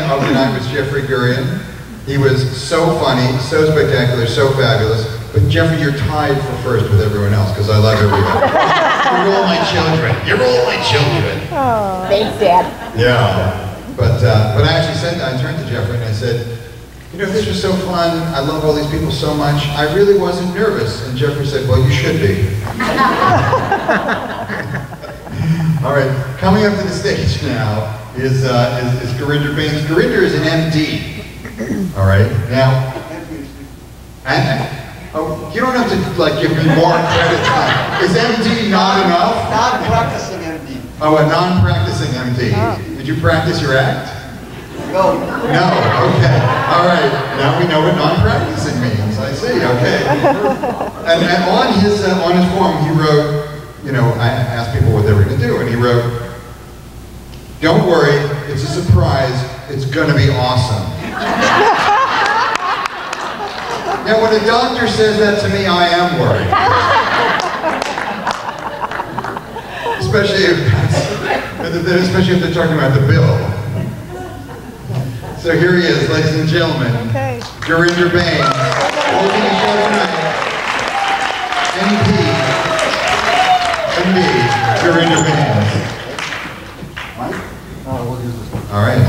of the night was Jeffrey Gurian. He was so funny, so spectacular, so fabulous. But Jeffrey, you're tied for first with everyone else because I love everyone. You're all my children. You're all my children. Oh, thanks, Dad. Yeah. But I turned to Jeffrey and I said, you know, this was so fun. I love all these people so much. I really wasn't nervous. And Jeffrey said, well, you should be. All right, coming up to the stage now is Gurinder Baines. Gurinder is an MD. All right, now, you don't have to like give me more credit time. Is MD not enough? Non-practicing MD. Oh, a non-practicing MD. Oh. Did you practice your act? No. No, okay. All right, now we know what non-practicing means. I see, okay. And on his form, he wrote, you know, I asked people what they were going to do, and he wrote, don't worry, it's a surprise, it's going to be awesome. Now, when a doctor says that to me, I am worried. Especially if they're talking about the bill. So here he is, ladies and gentlemen, Gurinder Baines, holding the show tonight, MD, Gurinder Baines. Mike? We'll use this one. All right.